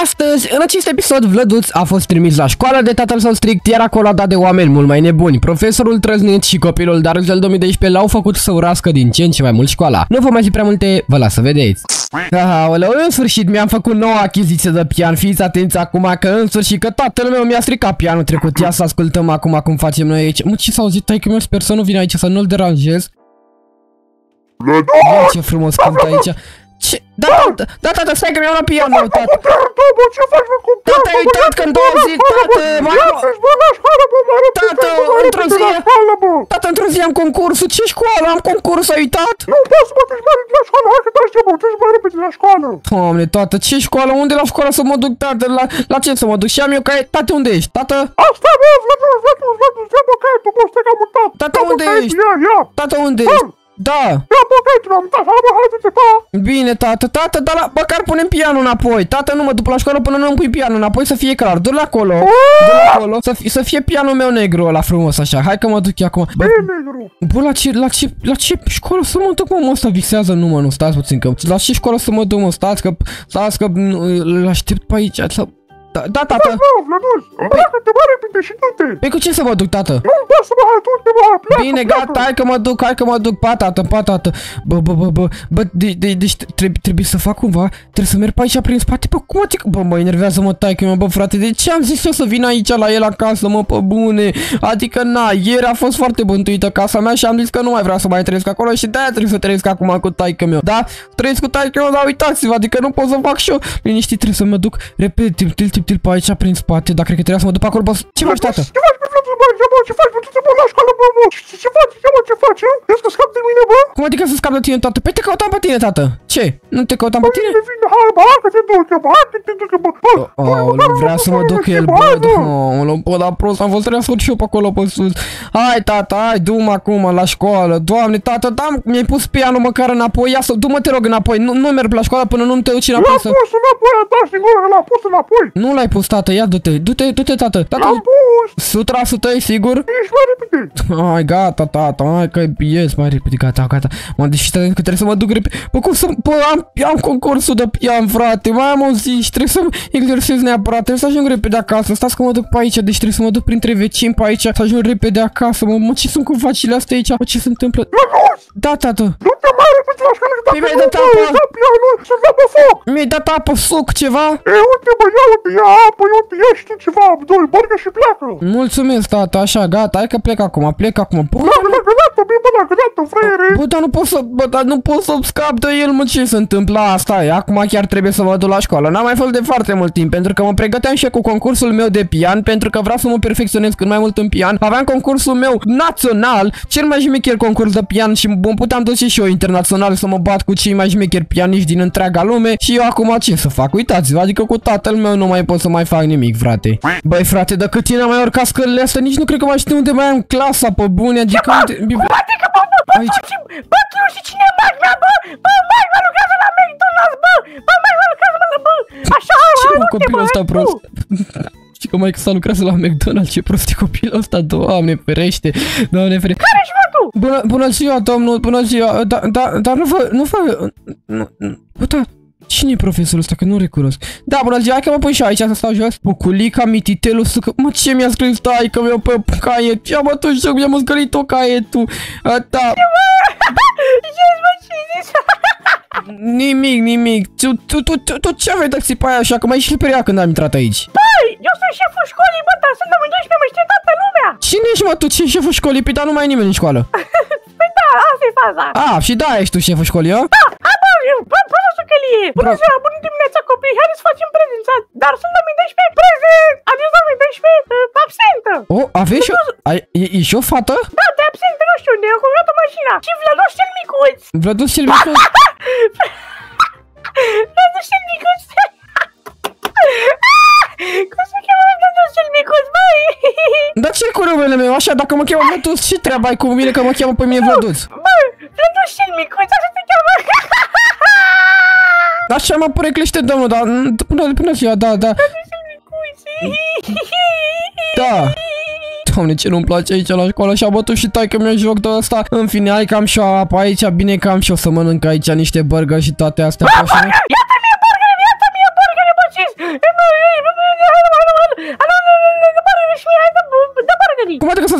Astăzi, în acest episod, Vlăduț a fost trimis la școală de tatăl său strict, iar acolo a dat de oameni mult mai nebuni. Profesorul trăznit și copilul Darzel 2012 l-au făcut să urască din ce în ce mai mult școala. Nu vă mai zi prea multe, vă las să vedeți. Aoleu, în sfârșit mi-am făcut nouă achiziție de pian. Fiți atenți acum că în sfârșit că tatăl meu mi-a stricat pianul trecut. Ia să ascultăm acum cum facem noi aici. Mă, ce s-a auzit, taică-meu, sper să nu vină aici, să nu-l deranjez. Ia, ce frumos cântă aici. Ce? Da, tată, stai că mi-am luat pianul, tată. Ce faci, mă, cu Tată, ai uitat că în 2 zile, tată, într-o zi am concursul. Ce școală am concurs, ai uitat? Nu poți să mă duci mai repede la școală, hai că dai ce mă duci mai repede la școală. Doamne, tată, ce școală? Unde la școală să mă duc, tată? La ce să mă duc? Și am eu caie. Tată, unde ești, tată? Asta, bă, Vlăduț, ia bă caietul, bă, stai că am mutat. Tată, unde ești? Ia. Tată, unde ești? Da. Ia bă caietul, am mutat, hai bă, hai du-te, pa. Bine, tată, dar măcar punem pianul înapoi. Tată, nu mă duc la școală până nu îmi pui pianul înapoi să fie clar. Du-l acolo. Du-l acolo. Să fie pianul meu negru ăla frumos așa. Hai că mă duc eu acum. E negru. Bă, la ce școală să mă duc, mă? Ăsta visează numai, nu, stați puțin că... La ce școală să mă duc, mă? Stați că îl aștept pe aici. Da, tată. Bă, Vlăduț, îmbracă-te mai repede și du-te. Păi cu ce să mă duc, tată? Nu-mi dă să mă hai, du-te, mă, pleacă. Bine, gata, hai că mă duc, pa, tată. Bă, deci trebuie să fac cumva, trebuie să merg pe aici prin spate, bă, cum adică? Bă, mă enervează, mă, taică-mă, bă, frate, de ce am zis eu să vin aici la el acasă, mă, pe bune? Adică, na, ieri a fost foarte bântuită casa mea și am zis că nu mai vreau să mai trăiesc acolo și de-aia trebuie să trăiesc acum cu taică-meu, da? Trăiesc cu taică-meu, dar uitați-vă, adică nu pot să fac și eu. Liniștit, trebuie să mă duc, repede, til pe aici prin spate, dar cred că trebuia să mă duc pe acolo, bă, ce faci, tată? Ce faci, bă, Vlăduț, bă, ce faci, bă, du-te, bă, la școală, bă, ce faci, ce faci, crezi că scap de mine, bă? Cum adică să scap de tine, tată? Păi te căutam pe tine, tată. Ce? Nu te căutam pe tine? Hai, bă, hai că te duc, bă, hai că te duc, bă. Nu vrea să mă duc el, bă, dar prost, am fost treascut și eu pe acolo, pe sus. Hai, tată, hai, du-mă acum la școală. Doamne, tată, da, mi-ai pus pianul măcar înapoi, ia să, du-mă, te rog, înapoi. Nu merg la școală până nu te duci înapoi să... L-am pus înapoi, a dat singur, l-am pus înapoi. Nu l-ai pus, tată, ia du-te, tată. L-am pus. 100% e sigur? Ești mai repede. Hai, gata, tată, hai că ies mai repede, gata. Mă, deși că trebuie să mă duc repede. Bă, cum să... Bă, am concursul de pian, frate, mai am o zi și trebuie să exersez neapărat, trebuie să ajung repede acasă. Stați că mă duc pe aici, deci trebuie să mă duc printre vecini pe aici, să ajung repede acasă. Mă, ce sunt cu vacile astea aici? Bă, ce se întâmplă? Da, tată. Du-te mai repede la școală, dacă mi-ai nu dat apă. da pianul, să-ți dă pe foc. Mi-ai dat apă, suc, ceva? E, uite, bă, ia apă, ia și tu ceva, doi borgă și pleacă. Mulțumesc, tată, așa, gata, hai că plec acum. Bă, Gata, fraiere. Bă, dar nu pot să scap de el, mă, ce se întâmplă? Asta e, acum chiar trebuie să mă duc la școală. N-am mai fost de foarte mult timp, pentru că mă pregăteam și cu concursul meu de pian, pentru că vreau să mă perfecționez cât mai mult în pian. Aveam concursul meu național, cel mai șmecher concurs de pian și mă puteam duce și eu internațional să mă bat cu cei mai șmecheri pianiști din întreaga lume. Și eu acum ce să fac? Uitați-vă, adică cu tatăl meu nu mai pot să mai fac nimic, frate. Băi, frate, dacă tine am mai urcat scările astea, nici nu cred că mai știu unde mai am clasa, pe bune, adică Adică, bă, eu și cine e Magna, bă, Magna lucrează la McDonald's, bă, Magna lucrează la, bă, așa, ce copilul ăsta prost. Știi că maică sa lucrează la McDonald's, ce prost e copilul ăsta, Doamne ferește, Doamne ferește. Care ești, mă, tu? Bună ziua, domnul, bună ziua, dar nu vă, bă, da. Cine e profesorul ăsta? Că nu recunosc. Da, bună ziua, hai că mă pui și aici să stau jos. Buculica, mititelul, sucă... Mă, ce mi-a scris taică meu pe caiet? Ia mă, tu știu, mi-am măscălit-o caietul. Da. Nimic. Tu ce aveai de țipa aia așa? Că m-ai și peria când am intrat aici. Băi, eu sunt șeful școlii, bă, dar sunt 2012, mă știe toată lumea. Cine ești, mă, tu? Ce șeful școlii? Păi, dar nu mai e nimeni în școală. Păi da, asta e faza. Și da, ești tu șeful școlii, eu? Da, profesor Călie. Bună ziua, bună dimineața, copii. Haideți să facem prezența. Dar sunt 2012, prezent. Adios 2012, absentă. Aveți și o... E și o fată? Da, de absentă, nu știu unde, am cumpărat o mașină. Și Vlăduț cel micuț. Vlăduț cel micuț? Vlăduț cel micuț. Cum se cheamă Vlăduț cel micuț, băi? Dar ce cu numele meu? Așa, dacă mă cheamă Vlăduț, ce treaba ai cu mine că mă cheamă pe mine Vlăduț? Bă, Vlăduț cel micuț, așa se cheamă. Așa mă poreclește domnul, dar până ziua, da. Vlăduț cel micuț. Da. Doamne, ce nu-mi place aici la școală și a bătut și taică mi-a joc de ăsta. În fine, hai că am și o apă aici, bine că am și o să mănânc aici niște burger și toate astea. Iată-mi e burger, bă, cis!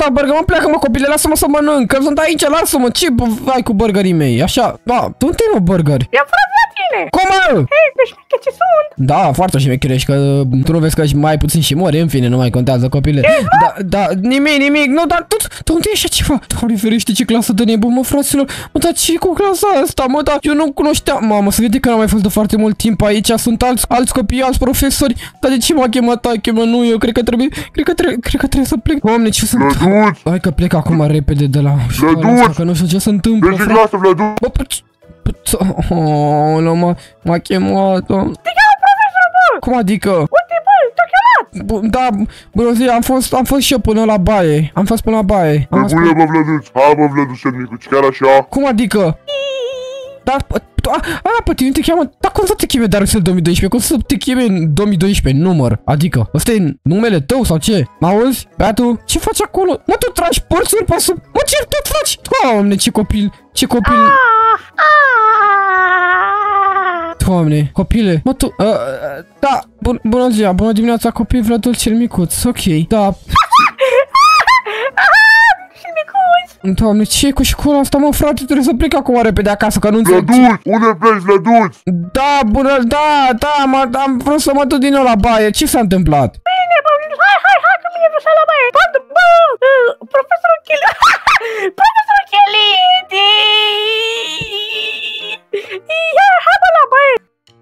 dau burger, mă, pleacă, mă, copile, lasă-mă să mănânc, că sunt aici, lasă-mă, ce ai cu burgerii mei? Așa, da, unde e, mă, burgeri? I-am furat la tine! Cum, mă? Hei, de șmeche ce sunt! Da, foarte șmecherești, că tu nu vezi că mai puțin și mori, în fine, nu mai contează, copile. Da, nimic, nu, dar unde e așa ceva? Doamne ferește, ce clasă de nebun, mă, fraților, mă, dar ce cu clasa asta, mă, dar eu nu cunoșteam, mamă, să vede că n-am mai fost de foarte mult timp aici, sunt alți copii, alți profesori, dar de ce m-a chemat aici, mă, nu, eu cred că trebuie să plec. Doamne, ce sunt? Hai că plec acum repede de la școala asta, că nu știu ce se întâmplă, frate. Vladuț! M-a chemat. Te cheamă profesorul, bă! Cum adică? Uite, bă, te-a chemat! Da, bună zi, am fost și eu până la baie. Am fost până la baie. Bă, bă, Vladuț, hai, bă, Vladuț, micuț, chiar așa? Cum adică? Dar, pe tine te cheamă, dar cum să te cheme Darusel 2012? Cum să te cheme în 2012 număr? Adică, ăsta e numele tău sau ce? M-auzi? Beatu, ce faci acolo? Mă, tu tragi porțuri pe sub... Mă, ce tot faci? Doamne, ce copil, Doamne, copile, mă, tu... Da, bună ziua, bună dimineața, copii, Vladul cel micuț, ok, da... Doamne, ce e cu școala asta, mă, frate? Trebuie să plec acum repede acasă, că nu înțeleg. Vladuț, unde pleci, Vladuț? Da, bună, da, am vrut să mă duc din nou la baie. Ce s-a întâmplat? Bine, bă, hai, că mine vreau să la baie. Bă, profesorul Chili... Profesorul Chelidi! Hai, bă, la baie.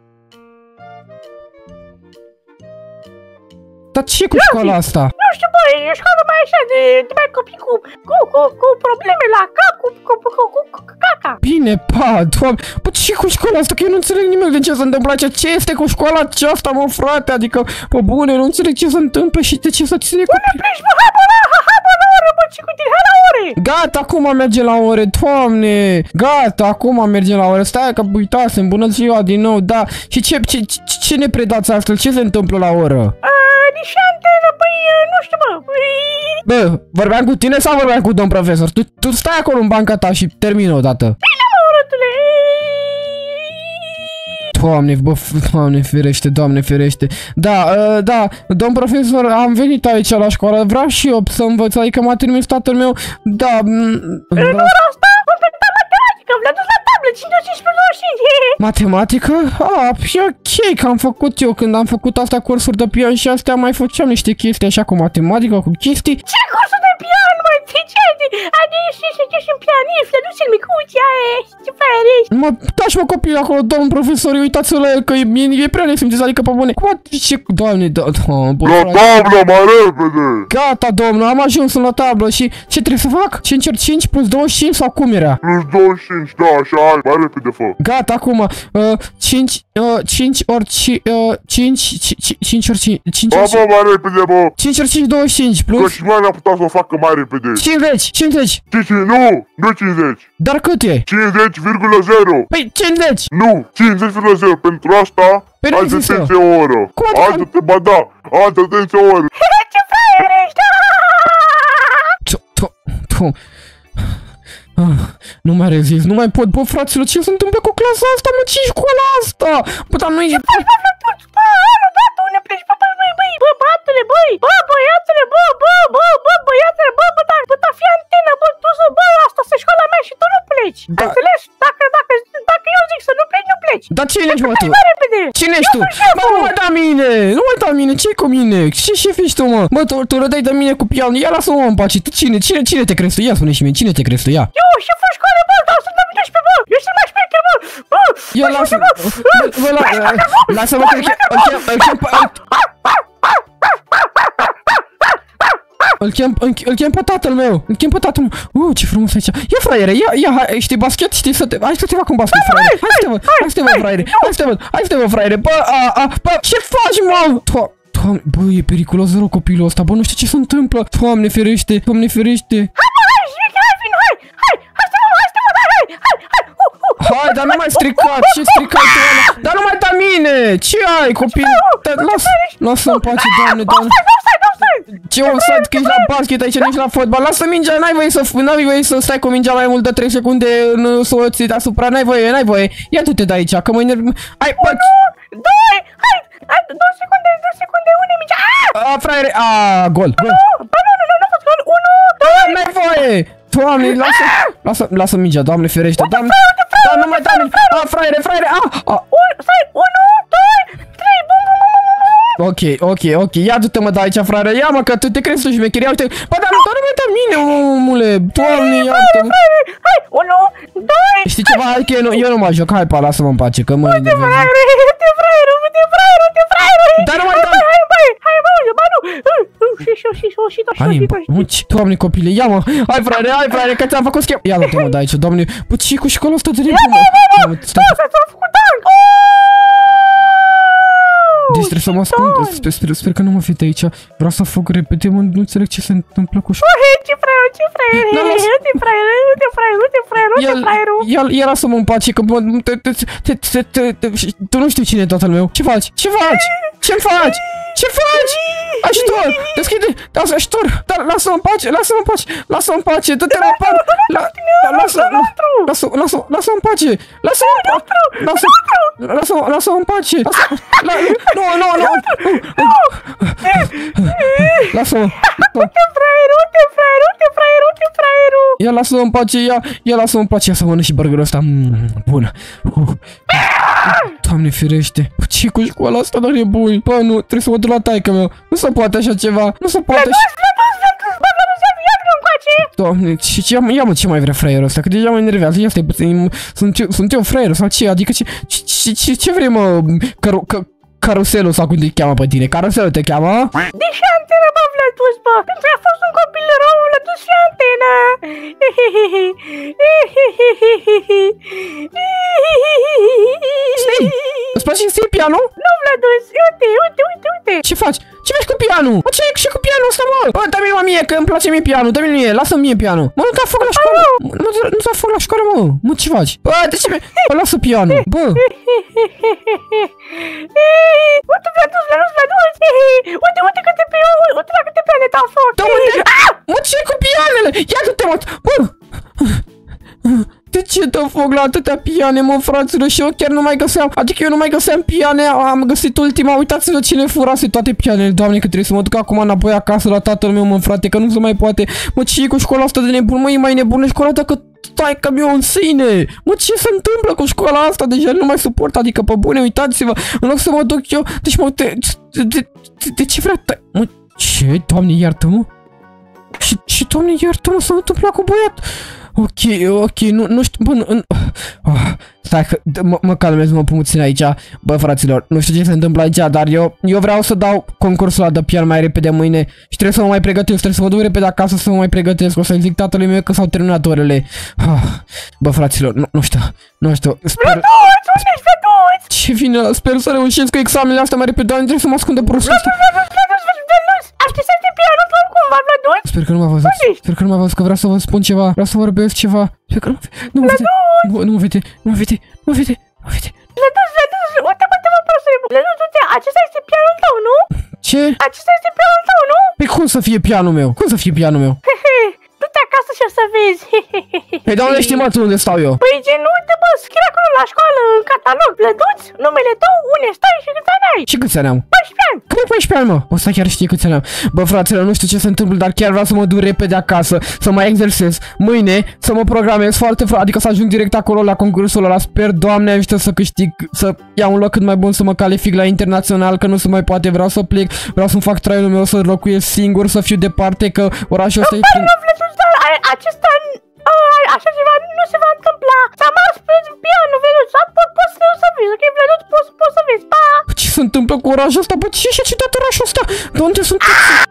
Dar ce e cu școala asta? Nu știu, bă, e școală mai așa de mai copii cu probleme la cap, cu caca. Bine, doamne, bă, ce e cu școala asta? Că eu nu înțeleg nimic de ce se întâmplă aici. Ce este cu școala aceasta, mă, frate? Adică, pe bune, nu înțeleg ce se întâmplă și de ce să ține copii. Unde pleci, bă, hai, bă, la ore, bă, ce cu tine, hai la ore. Gata, acum merge la ore, doamne. Gata, acum merge la ore. Stai că uitasem, bună ziua din nou, da. Și ce ne predați astfel? Ce se întâmplă la oră? Nici antenă, păi, nu știu, bă. Bă, vorbeam cu tine sau vorbeam cu domn profesor? Tu stai acolo în banca ta și termină odată. Bine, mă, urătule. Doamne ferește. Da, domn profesor, am venit aici la școală, vreau și eu să învăț, adică m-a trimis tatăl meu, da... În ora asta, am venit la matematică, v-l-am dus la tablă, 5-15-25. Matematică? E ok, că am făcut eu, când am făcut astea cursuri de pian și astea mai făceam niște chestii așa cu matematică, cu chestii. Ce cursuri de pian, mă, ce? Adică ești un pianist, le duci în micuția, ce faci? Mă, dași mă copii acolo, domn profesor, uitați-l la el, că e prea nesimțit, adică pe bune. Cum ce, doamne, la tablă, mai repede! Gata, domnul, am ajuns la tablă și ce trebuie să fac? 5 ori 5 plus 25 sau cum era? Plus 25, da, așa, hai, mai repede fă. Gata, acum, 5 ori 5 ori 5 Bă, mai repede, bă! 5 ori 5, 25 plus... Că și mai n-a putut să o facă mai repede. 50! Nu 50! Dar cât e? 50,0! Păi 50! Nu, 50,0, pentru asta Păi ai detenție o oră. Ai detenție o oră. Ce fraier ești? Nu mai rezist, nu mai pot, bă, fraților, ce se întâmplă cu clasa asta, mă, ce-i școala asta? Bă, dar nu e... Unde pleci, bă, băiatule, băiatule, bă, dar fii antenă, bă, tu să, bă, asta e școala mea și tu nu pleci. Da. Înțeles? Dacă eu zic să nu pleci, nu pleci. Dar cine ești, mă, tu? Mai repede. Cine ești tu? Bă, nu mai da mine! Nu mai da mine! Ce-i cu mine? Ce șef ești tu, mă? Bă, tu rădai de mine cu pianul. Ia lasă-mă în pace. Tu cine te crezi tu? Ia spune și mie. Cine te crezi tu? Ia. Eu, șeful școală, bă, dar sunt 2012, bă. Eu sunt mai șmecher, bă. Ia lasă-mă. Bă, lasă-mă că îl chem pe tatăl meu. Ce frumos aici. Ia, fraiere, ia, hai, știi basket? Știi să te... Hai să te fac un basket, fraiere. Hai să te văd, fraiere. Hai să te văd, fraiere. Bă, ce faci, mă? Doamne, bă, e periculos rău copilul ăsta. Bă, nu știu ce se întâmplă. Doamne ferește. Hai, vin, hai. Hai, dar nu mai stricat. Ce stricat tu, ăla? Dar nu mai da mine. Ce ai, copil? Lasă-mi pace, doamne. Ce offside, că ești la basket aici, nu ești la fotbal. Lasă mingea, n-ai voie să stai cu mingea mai mult de 3 secunde să o ții deasupra, n-ai voie. Ia du-te de aici, că mă enerv... Hai, bă! 2, hai, 2 secunde, unde mingea? Fraiere, gol. Bă, nu, n-a fost gol, 1, 2, baie! Doamne, lasă mingea, Doamne ferește, Doamne! Da, nu mai da, fraiere! Stai, 1, 2, 3, bum, bum, bum, bum, bum. Ok, ia du-te mă de aici, fraiere, ia mă că tu te crezi tu șmecheria, uite, bă, dar nu mai da mine, omule, Doamne, iartă-mă. Hai, 1, 2, Știi ceva, hai că eu nu mă joc, hai pa, lasă-mă în pace, că mă enervez. uite fraierul, Dar nu mai da. Hai, bă, și Doamne copile, ia mă, hai fraiere, că ți-am făcut schimb. Ia du-te mă de aici, Doamne, bă, ce cu școala asta de nebun, mă? s-a făcut dank. Deci trebuie să mă ascund, sper că nu mă fete aici. Vreau să fug repede, mă, nu înțeleg ce se întâmplă cu școala. Ce fraierul, Ia lasă-mă în pace, că tu nu știi cine e tatăl meu. Ce faci? Ce-mi faci? Ajutor! Deschide! Ajutor! Dar lasă-mă în pace! Dă-te la par! Lasă-mă în pace! Lasă-mă în pace! Nu! Lasă-mă! Uite fraierul! Ia lasă-mă în pace, ia lasă-mă în pace, ia să mănânc și burgerul ăsta. Bună. Doamne ferește. Ce cu școala asta, dar e bun. Bă, nu, trebuie să mă duc la taică meu. Nu se poate așa ceva. Nu se poate așa. Doamne, ia mă, ce mai vrea fraierul ăsta? Că deja mă enervează. Ia stai puțin, sunt eu fraierul sau ce? Adică ce vrei, mă, caruselul sau cum te cheamă pe tine? Caruselul te cheamă? Deși antena, bă, Vladus, bă! Pentru că a fost un copil rău, l-a dus și antena! Stai! Îți place să iei pianul? Nu, Vladus, uite! Ce faci? Ce faci cu pianul? Mă, ce e și cu pianul ăsta, mă? Bă, dă-mi mă mie, că îmi place mie pianul, dă-mi mie, lasă-mi mie pianul. Mă, nu te-a foc la școală. Nu te-a foc la școală, mă. Mă, ce faci? Bă, de ce mi-e? Bă, lasă pianul, bă. Uite, Vladus! Uite la câte piane te-am fost! Mă, ce cu pianele? Ia du-te, mă! Bă! De ce dă foc la atâtea piane, mă, fraților? Și eu chiar nu mai găseam. Adică eu nu mai găseam piane. Am găsit ultima. Uitați-vă cine furase toate pianele. Doamne, că trebuie să mă duc acum înapoi acasă la tatăl meu, mă, frate, că nu se mai poate. Mă, ce e cu școala asta de nebun? Mă, e mai nebună școala dacă taică meu în sine. Mă, ce se întâmplă cu școala asta? Deja nu mai suport. Adică, pe bune, uitați-vă. În loc să mă duc eu. Deci, mă, de ce vrea? Mă, ce? Doamne, iartă-mă. Și Doamne, iartă-mă, s-a întâmplat cu băiat. Ok, nu știu, bă, stai că mă calmez, mă puțin aici. Bă, fraților, nu știu ce se întâmplă aici, dar eu vreau să dau concursul ăla de pian mai repede mâine. Și trebuie să mă mai pregătesc, trebuie să mă duc repede acasă să mă mai pregătesc. O să-i zic tatălui meu că s-au terminat orele. Bă, fraților, nu știu, sper... Ce vine, sper să reușesc cu examenele astea mai repede, doamne, trebuie să mă ascund de prostul ăsta. Sper că nu m-a văzut, că vreau să vă spun ceva, vreau să vorbesc ceva. Sper că nu mă vede. Uite-mă, prostule, acesta este pianul tău, nu? Ce? Acesta este pianul tău, nu? Păi cum să fie pianul meu? Du-te acasă și o să vezi. Păi, dar unde știi, mă, tu unde stau eu? Păi, gen, uite, bă, scrie acolo la școală, în catalog, Lăduț, numele tău, unde stai și câți ani ai. Și câți ani am? 14 ani. Cum e 14 ani, mă? Ăsta chiar știe câți ani am. Bă, fratele, nu știu ce se întâmplă, dar chiar vreau să mă duc repede acasă, să mă exersez. Mâine, să mă programez foarte adică să ajung direct acolo la concursul ăla. Sper, Doamne, ajută să câștig, să iau un loc cât mai bun, să mă calific la internațional, că nu se mai poate. Vreau să plec, vreau să-mi fac traiul meu, să locuiesc singur, să fiu departe, că orașul ăsta e plin. Acesta, așa ceva nu se va întâmpla. S-a mars pe pianul, Vladus, poți să vezi, ok, Vladus, poți să vezi, pa! Ce se întâmplă cu orașul ăsta? Bă, ce e ciudat orașul ăsta? De unde sunt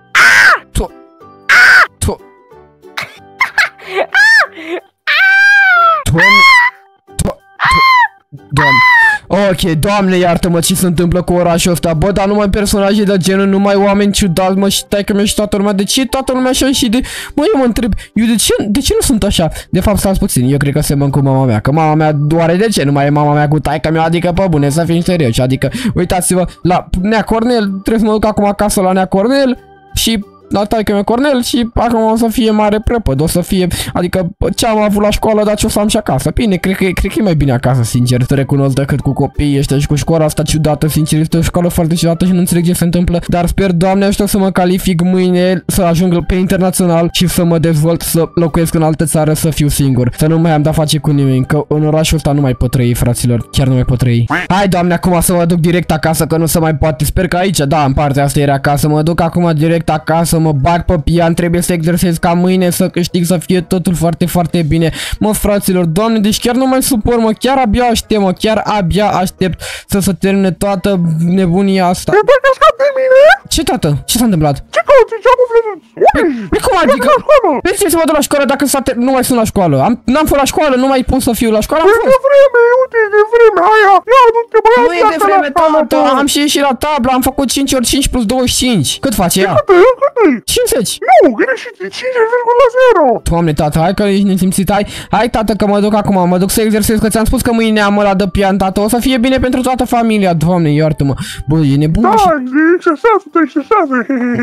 Doamne. Ok, Doamne, iartă-mă, ce se întâmplă cu orașul ăsta? Bă, dar numai personaje de genul, numai oameni ciudați, mă, și taică-mea și toată lumea. De ce toată lumea așa și de... Mă, eu mă întreb, de ce nu sunt așa? De fapt, stați puțin, eu cred că semăn cu mama mea. Că mama mea doare de ce? Nu mai e mama mea cu taică-mea, adică, pe bune, să fim serioși. Adică, uitați-vă, la Nea Cornel, trebuie să mă duc acum acasă la Nea Cornel și la taică-meu Cornel și acum o să fie mare prepăd, o să fie, adică ce am avut la școală, dar ce o să am și acasă. Bine, cred că e mai bine acasă, sincer, să recunosc, decât cu copiii ăștia și cu școala asta ciudată, sincer, este o școală foarte ciudată și nu înțeleg ce se întâmplă, dar sper, Doamne ajută, să mă calific mâine, să ajung pe internațional și să mă dezvolt, să locuiesc în altă țară, să fiu singur, să nu mai am de-a face cu nimeni, că în orașul ăsta nu mai pot trăi, fraților, chiar nu mai pot trăi. Hai, Doamne, acum să mă duc direct acasă, că nu se mai poate, sper că aici, da, în partea asta era acasă, mă duc acum direct acasă, mă bag pe pian, trebuie să exersez ca mâine, să câștig, să fie totul foarte, foarte bine. Mă, fraților, Doamne, deci chiar nu mai suport, mă, chiar abia aștept, mă, chiar abia aștept să se termine toată nebunia asta. Te scap de mine? Ce, tată? Ce s-a întâmplat? Ce cauți? Ce-am văzut? Păi cum adică? De ce să mă duc la școală dacă nu mai sunt la școală? N-am fost la școală, nu mai pot să fiu la școală, am fost. De vreme, uite, de vreme, aia, ia du-te băiat. Nu e de vreme, tată, am și ieșit la tablă, am făcut 5 ori 5 plus 25. Cât face ea? Cât e? 50. Nu, greșit, e 5,0. Doamne, tată, hai că ești nesimțit, hai, tată, că mă duc acum, mă duc să exersez, că ți-am spus că mâine am ăla de pian, tată, o să fie bine pentru toată familia, Doamne, iartă-mă. Bă, e nebun. Da, exersează.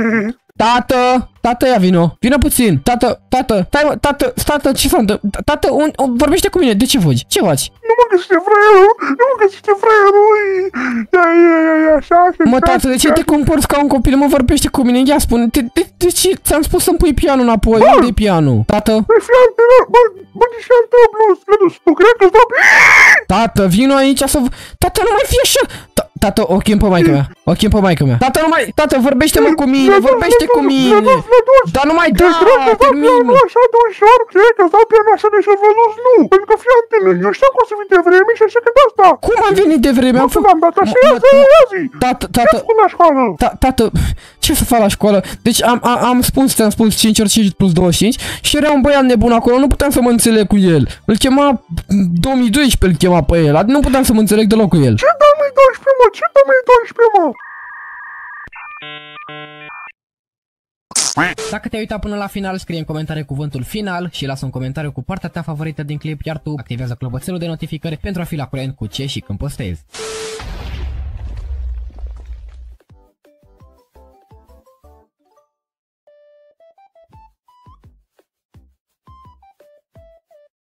Tată, ia vină puțin. Tată, ce s-a întâmplat? Tată, vorbește cu mine, de ce fugi? Ce faci? Nu mă găsește fraierul, ia, așa. Mă, tată, de ce te comporți ca un copil? Mă, vorbește cu mine, ia spune, de ce ți-am spus să-mi pui pianul înapoi? Unde e pianul? Tată? Bă, nici altă blues, tu cred că-ți dau... Tată, vino aici să... Tată, nu mai fi așa! Tată, o chem pe maică mea, Tată, vorbește-mă cu mine, vorbește cu mine! Dar nu mai da, termin! Așa de ușor, cred că-ți dau pianul așa de ușor, nu! Pentru că fiantele, eu știu că o să vii de vreme și așa că de asta! Cum am venit de vreme? Nu l-am dat așa, ia zi! Tată, ce la școală? Tată, ce să fac la școală? Deci ți-am spus 5 ori 5 plus 25 și era un băiat nebun acolo, nu puteam să mă înțeleg cu el. Îl chema 2012, îl chema pe el, nu puteam să mă înțeleg deloc cu el. Ce 2012, mă? Ce 2012, mă? Dacă te-ai uitat până la final, scrie în comentarii cuvântul final și lasă un comentariu cu partea ta favorită din clip, iar tu activează clopoțelul de notificări pentru a fi la curent cu ce și când postezi.